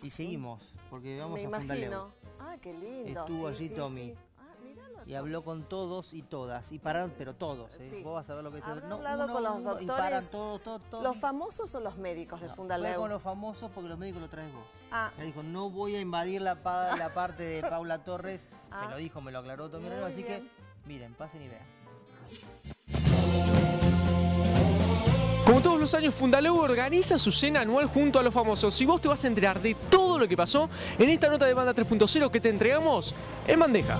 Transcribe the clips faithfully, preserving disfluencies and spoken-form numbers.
Y seguimos, porque vamos Me a Fundaleu. imagino. Ah, qué lindo. Estuvo sí, allí sí, Tommy. sí. Ah, míralo, Y habló con todos y todas. Y pararon, pero todos. ¿eh? Sí. Vos vas a ver lo que dice. Habrá No, hablado uno, con los uno, doctores. Y paran todos, todos, todos. ¿Los famosos o los médicos de No, Fundaleu? fue con los famosos porque los médicos lo traes vos. Ah. Me dijo, no voy a invadir la, pa la parte de Paula Torres. Ah. Me lo dijo, me lo aclaró Tommy. Muy Así bien. que, miren, pasen y vean. Como todos los años, Fundaleu organiza su cena anual junto a los famosos. Y vos te vas a enterar de todo lo que pasó en esta nota de Banda tres punto cero que te entregamos en bandeja.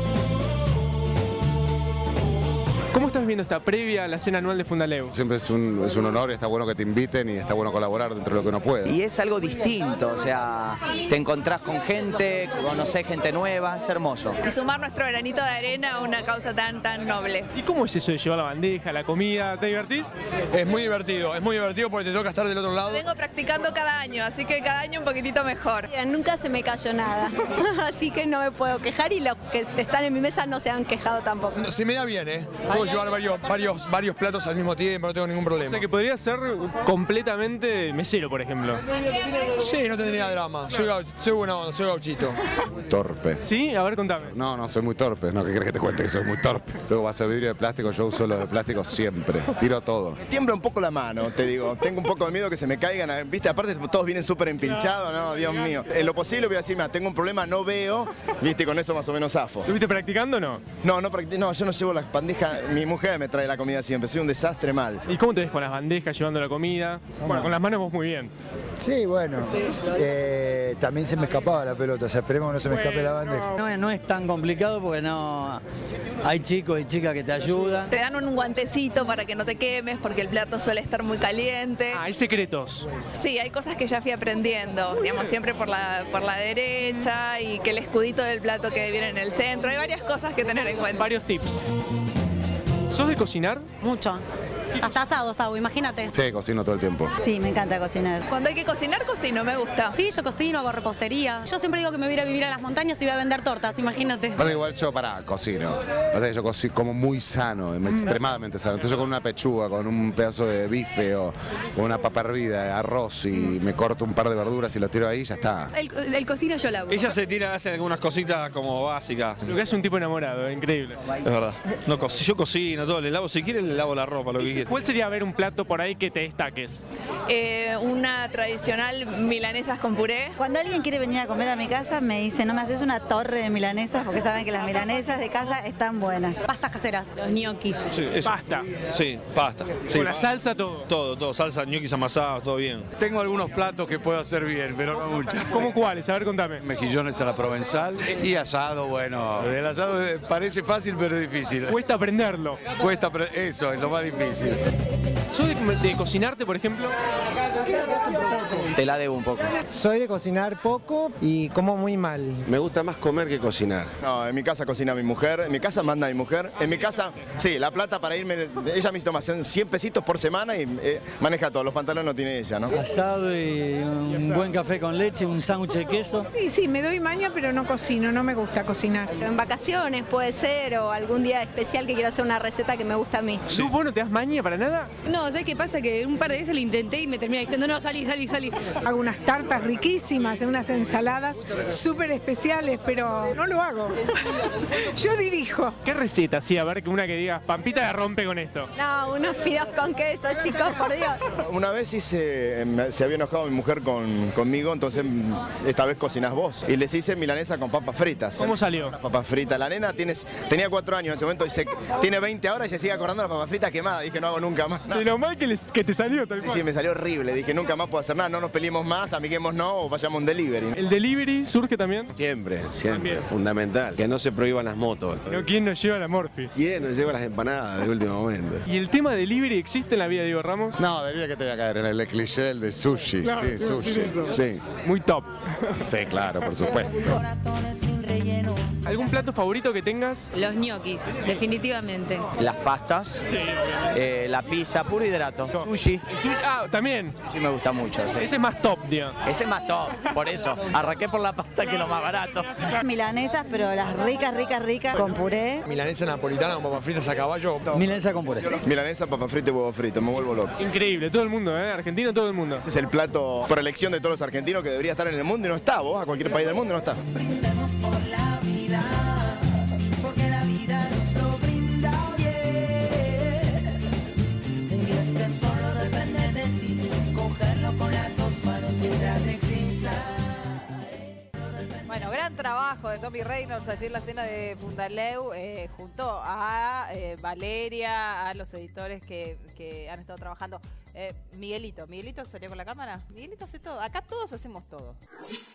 ¿Cómo estás viendo esta previa a la cena anual de Fundaleu? Siempre es un, es un honor y está bueno que te inviten y está bueno colaborar dentro de lo que uno puede. Y es algo distinto, o sea, te encontrás con gente, conocés gente nueva, es hermoso. Y sumar nuestro granito de arena a una causa tan, tan noble. ¿Y cómo es eso de llevar la bandeja, la comida? ¿Te divertís? Es muy divertido, es muy divertido porque te toca estar del otro lado. Vengo practicando cada año, así que cada año un poquitito mejor. Nunca se me cayó nada, así que no me puedo quejar y los que están en mi mesa no se han quejado tampoco. No, se me da bien, ¿eh? Puedo llevar varios, varios, varios platos al mismo tiempo, no tengo ningún problema. O sea que podría ser completamente mesero, por ejemplo. Sí, no tendría drama. Soy, gau- soy buena onda, soy gauchito. Torpe. ¿Sí? A ver, contame. No, no, soy muy torpe. No, ¿qué crees que te cuente que soy muy torpe? Tengo vaso de vidrio de plástico, yo uso los de plástico siempre. Tiro todo. Me tiembla un poco la mano, te digo. Tengo un poco de miedo que se me caigan. Viste, aparte todos vienen súper empilchados, no, Dios mío. En lo posible voy a decir, mira, tengo un problema, no veo. Viste, y con eso más o menos zafo. ¿Estuviste practicando o no? No, no, practi- no, yo no llevo las bandejas. Mi mujer me trae la comida siempre. Soy un desastre mal. ¿Y cómo te ves con las bandejas, llevando la comida? Bueno, con las manos vos muy bien. Sí, bueno, eh, también se me escapaba la pelota, o sea, esperemos que no se me escape la bandeja. No, no es tan complicado porque no hay chicos y chicas que te ayudan. Te dan un guantecito para que no te quemes porque el plato suele estar muy caliente. Ah, hay secretos. Sí, hay cosas que ya fui aprendiendo, digamos, siempre por la, por la derecha y que el escudito del plato quede bien en el centro. Hay varias cosas que tener en cuenta. Varios tips. ¿Sos de cocinar? Mucho. Hasta asados hago, imagínate. Sí, cocino todo el tiempo. Sí, me encanta cocinar. Cuando hay que cocinar, cocino, me gusta. Sí, yo cocino, hago repostería. Yo siempre digo que me voy a ir a vivir a las montañas y voy a vender tortas, imagínate. Pasa que igual yo, pará, cocino. Pasa que yo cocino como muy sano, extremadamente sano. Entonces yo con una pechuga, con un pedazo de bife o con una papa hervida, arroz y me corto un par de verduras y lo tiro ahí, ya está. El, el cocina yo lo hago. Ella se tira, hace algunas cositas como básicas. Lo que hace un tipo enamorado, increíble. Es verdad. No, co- yo cocino todo, le lavo, si quiere le lavo la ropa, lo que quiera. ¿Cuál sería ver un plato por ahí que te destaques? Eh, una tradicional milanesas con puré. Cuando alguien quiere venir a comer a mi casa, me dice, ¿no me haces una torre de milanesas? Porque saben que las milanesas de casa están buenas. Pastas caseras, los ñoquis. Sí, eso. Pasta. Sí, pasta. Sí, Con la salsa, todo. todo, todo, salsa, ñoquis amasados, todo bien. Tengo algunos platos que puedo hacer bien, pero no mucho. ¿Cómo cuáles? A ver, contame. Mejillones a la provenzal y asado, bueno. El asado eh, parece fácil, pero es difícil. Cuesta aprenderlo. Cuesta, apre- eso es lo más difícil. ¿Sos de, de cocinarte, por ejemplo? Te la debo un poco. Soy de cocinar poco y como muy mal. Me gusta más comer que cocinar. No, en mi casa cocina mi mujer. En mi casa manda mi mujer. En mi casa, sí, la plata para irme. Ella me toma cien pesitos por semana y eh, maneja todo. Los pantalones no tiene ella, ¿no? Asado y un buen café con leche, un sándwich de queso. Sí, sí, me doy maña, pero no cocino, no me gusta cocinar. En vacaciones puede ser, o algún día especial que quiero hacer una receta que me gusta a mí. ¿Tú, vos no te das maña para nada? No, ¿sabes qué pasa? Que un par de veces lo intenté y me termina diciendo, no, salí, salí, salí. Hago unas tartas riquísimas, unas ensaladas súper especiales, pero no lo hago. Yo dirijo. ¿Qué receta? Sí, a ver, que una que digas, Pampita la rompe con esto. No, unos fideos con queso, chicos, por Dios. Una vez hice, me- se había enojado mi mujer con, conmigo, entonces mm, esta vez cocinás vos. Y les hice milanesa con papas fritas. ¿Cómo salió? Papas fritas. La nena tiene, tenía cuatro años en ese momento y se, tiene veinte ahora y se sigue acordando de la papas fritas quemada. Dije, no hago nunca más. De lo mal que, les- que te salió, tal Sí, cual. sí, me salió horrible. Dije, nunca más puedo hacer nada, no nos peleemos más, amiguemos no o vayamos a un delivery. ¿El delivery surge también? Siempre, siempre. También. Fundamental. Que no se prohíban las motos. No, ¿quién nos lleva la Morphy? ¿Quién nos lleva las empanadas de último momento? ¿Y el tema delivery existe en la vida de Diego Ramos? No, diría que te voy a caer en el cliché del de sushi. Claro, sí, claro, sushi. tiene eso. Sí. Muy top. Sí, claro, por supuesto. Corazones sin relleno. ¿Algún plato favorito que tengas? Los ñoquis, definitivamente. Las pastas, Sí, eh, la pizza, puro hidrato. Sushi. El sushi, ah, también. Sí, me gusta mucho. Sí. Ese es más top, tío. Ese es más top, por eso. Arranqué por la pasta, que es lo más barato. Milanesas, pero las ricas, ricas, ricas, con puré. Milanesa napolitana con papas fritas a caballo. Milanesa con puré. Milanesa, papa frita y huevo frito, me vuelvo loco. Increíble, todo el mundo, ¿eh? Argentino, todo el mundo. Ese es el plato por elección de todos los argentinos que debería estar en el mundo y no está. Vos a cualquier país del mundo no está. Brindemos por la vida, porque la vida nos lo brinda bien. Y es que solo depende de ti, cogerlo con las dos manos mientras exista. Bueno, gran trabajo de Tommy Reynolds allí en la cena de Fundaleu, eh, junto a eh, Valeria, a los editores que, que han estado trabajando. Eh, Miguelito, ¿Miguelito salió con la cámara? Miguelito hace todo. Acá todos hacemos todo.